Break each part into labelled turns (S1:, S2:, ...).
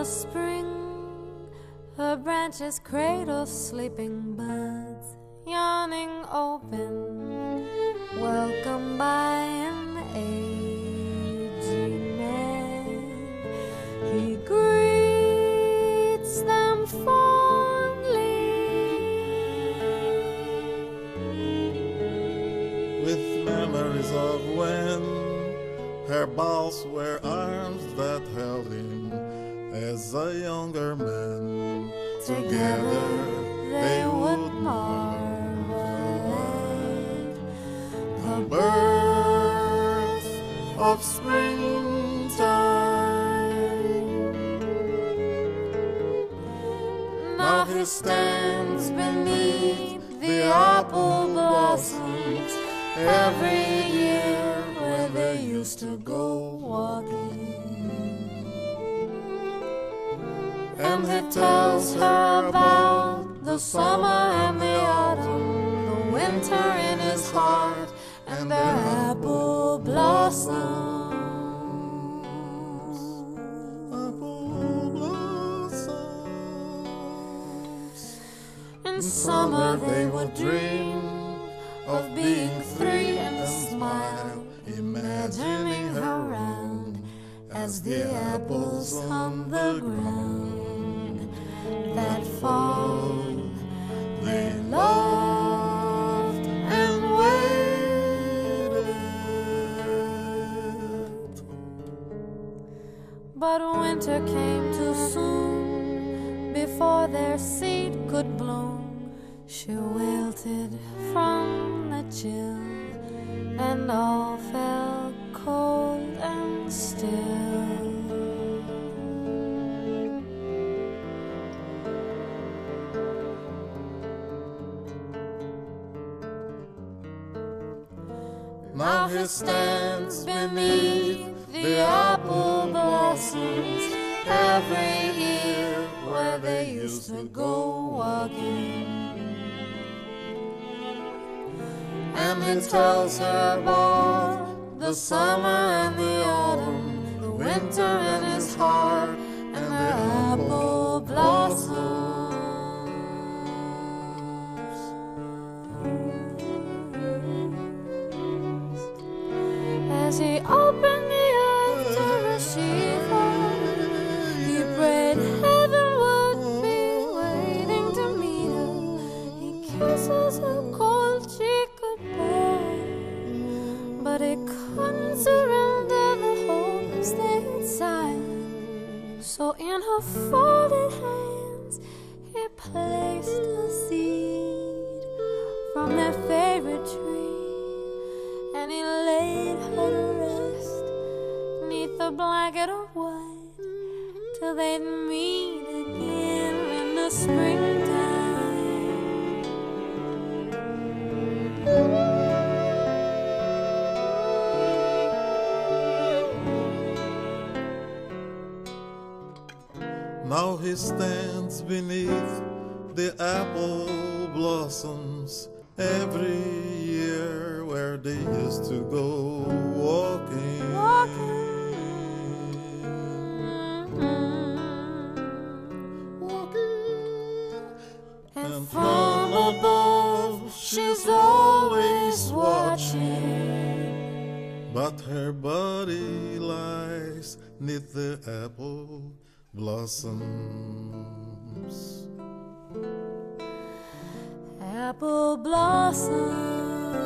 S1: the spring, her branches cradle sleeping buds, yawning open, welcomed by an aging man. He greets them fondly
S2: with memories of when her boughs were arms that held him as a younger man.
S1: Together they would marvel at the birth of springtime. Now he stands beneath the apple blossoms every year where they used to go walking. And he tells her about the summer and the autumn, the winter in his heart, and the apple blossoms.
S2: Apple blossoms.
S1: In summer they would dream of being free and smile, imagining her round as the apples on the ground. That fall they loved and waited, but winter came too soon. Before their seed could bloom, she wilted from the chill, and all fell cold and still. Now he stands beneath the apple blossoms every year where they used to go walking. And he tells her about the summer and the autumn, the winter in his heart, and the apple blossoms. As he opened the earth to receive her, he prayed heaven would be waiting to meet her. He kisses her cold cheek goodbye, but he couldn't surrender the hope and stay silent. So in her folded hands he placed a seed from their favorite tree, and he laid her to rest neath the blanket of white till they'd meet again in the springtime.
S2: Now he stands beneath the apple blossoms every year where they used to go walking.
S1: And from above she's always watching,
S2: but her body lies neath the apple blossoms.
S1: Apple blossoms.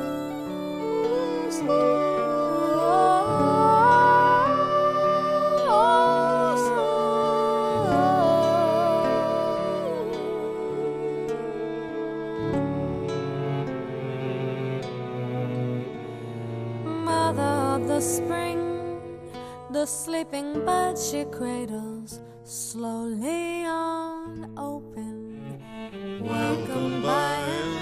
S1: Mother of the spring, the sleeping bud she cradles slowly on open, welcomed by